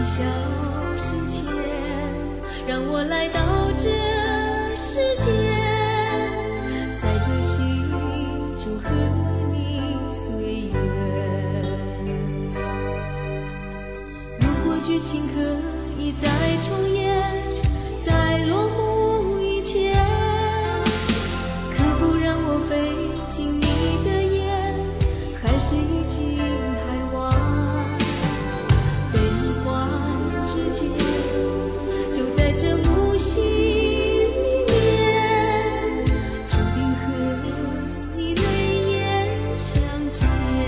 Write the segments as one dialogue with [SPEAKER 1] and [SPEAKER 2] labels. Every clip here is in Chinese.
[SPEAKER 1] 消失前，让我来到这世间，在这心祝贺你岁月。如果剧情可以再重演，在落幕以前，可否让我飞进你的眼，还是已经太晚？悲欢之间，就在这幕戏里面，注定和你泪眼相见。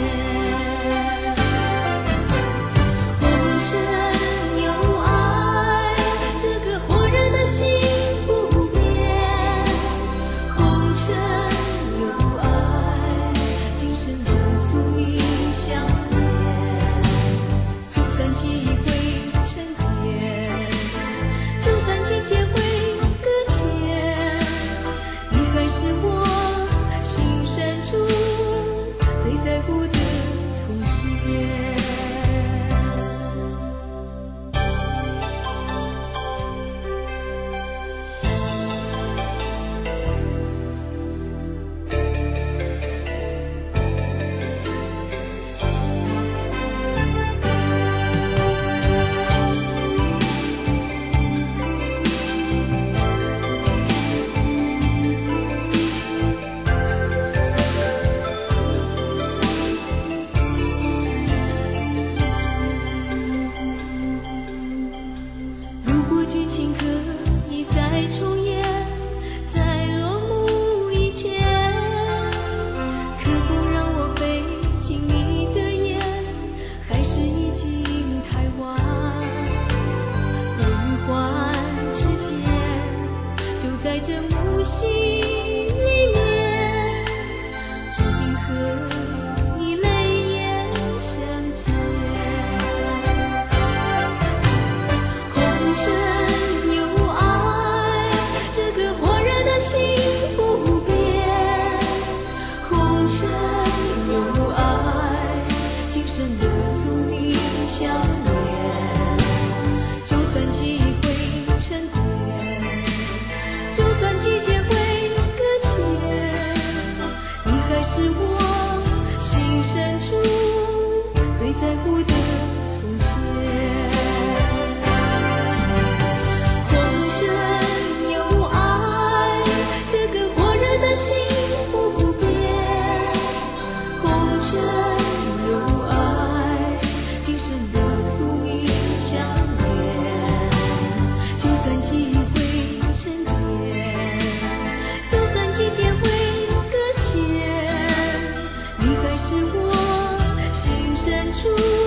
[SPEAKER 1] 红尘有爱，这个活人的心不变。红尘有爱，今生的宿命相连。就算记忆会沉淀，就算情节会搁浅，你还是我心深处最在乎的从前。剧情可以再重演，在落幕以前，可否让我飞进你的眼，还是已经太晚？悲与欢之间，就在这幕戏里面，注定和你泪眼相见。红尘心不变，红尘有爱，今生的宿命相连。就算记忆会沉淀，就算季节会搁浅，你还是我心深处最在乎的从前。是我心深处